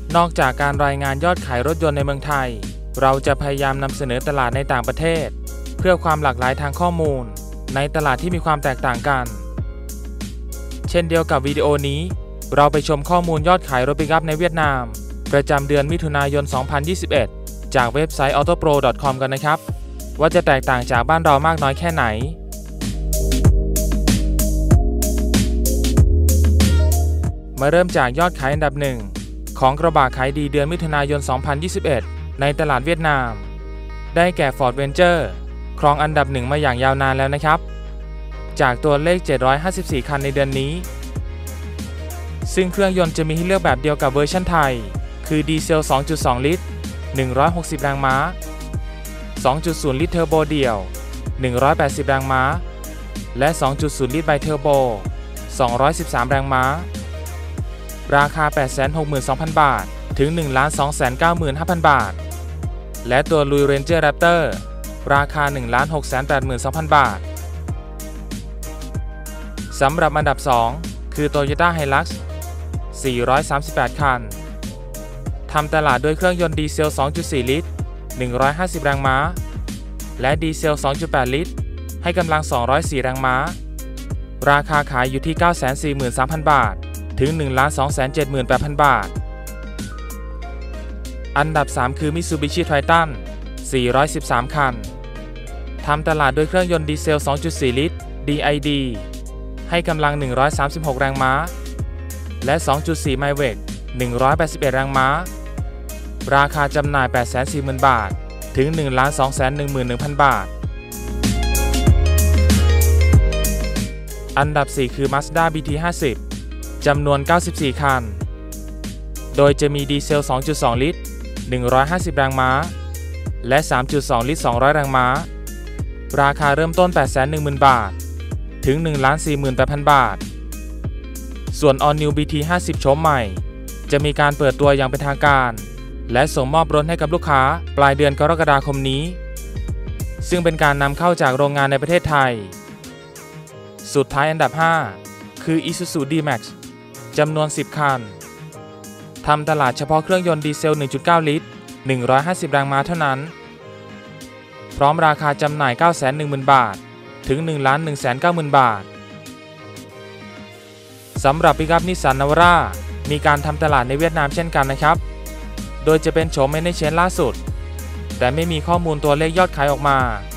นอกจากการรายงานยอดขายรถยนต์ในเมืองไทยเราจะพยายามนำเสนอตลาดในต่างประเทศเพื่อความหลากหลายทางข้อมูลในตลาดที่มีความแตกต่างกันเช่นเดียวกับวิดีโอนี้เราไปชมข้อมูลยอดขายรถปิกอัพในเวียดนามประจำเดือนมิถุนายน 2021 จากเว็บไซต์ autopro.com กันนะครับว่าจะแตกต่างจากบ้านเรามากน้อยแค่ไหนมาเริ่มจากยอดขายอันดับหนึ่งของกระบะขายดีเดือนมิถุนายน 2021 ในตลาดเวียดนามได้แก่ Ford Ranger ครองอันดับหนึ่งมาอย่างยาวนานแล้วนะครับจากตัวเลข754คันในเดือนนี้ซึ่งเครื่องยนต์จะมีให้เลือกแบบเดียวกับเวอร์ชันไทยคือดีเซล 2.2 ลิตร 160 แรงม้า 2.0 ลิตรเทอร์โบเดี่ยว 180 แรงม้าและ 2.0 ลิตรไบเทอร์โบ 213 แรงม้าราคา 862,000 บาทถึง 1,295,000 บาทและตัว Louis Ranger Raptor ราคา 1,682,000 บาทสำหรับอันดับ 2 คือ Toyota Hilux 438 คันทำตลาดด้วยเครื่องยนต์ดีเซล 2.4 ลิตร 150 แรงม้าและดีเซล 2.8 ลิตรให้กำลัง 204 แรงม้าราคาขายอยู่ที่ 943,000 บาทถึง 1,278,000 บาทอันดับ 3 คือ Mitsubishi Triton 413 คันทำตลาดด้วยเครื่องยนต์ดีเซล 2.4 ลิตร DID ให้กำลัง 136 แรงม้าและ 2.4 ไมล์เวก 181 แรงม้าราคาจำหน่าย 840,000 บาทถึง 1,211,000 บาทอันดับ 4 คือ Mazda BT50 จำนวน 94 คันโดยจะมีดีเซล 2.2 ลิตร 150 แรงม้าและ 3.2 ลิตร 200 แรงม้าราคาเริ่มต้น 810,000 บาทถึง 1,48,000 บาทส่วน All New BT50 โฉมใหม่จะมีการเปิดตัวอย่างเป็นทางการและส่งมอบรถให้กับลูกค้าปลายเดือนกรกฎาคมนี้ซึ่งเป็นการนำเข้าจากโรงงานในประเทศไทยสุดท้ายอันดับ 5 คือ Isuzu D-Max จำนวน 10 คันทำตลาดเฉพาะเครื่องยนต์ดีเซล 1.9 ลิตร 150 แรงม้าเท่านั้นพร้อมราคาจำหน่าย 910,000 บาทถึง 1,190,000 บาทสำหรับปิกอัพนิสสันนาวาร่ามีการทำตลาดในเวียดนามเช่นกันนะครับโดยจะเป็นโฉมเมเนเชนล่าสุดแต่ไม่มีข้อมูลตัวเลขยอดขายออกมา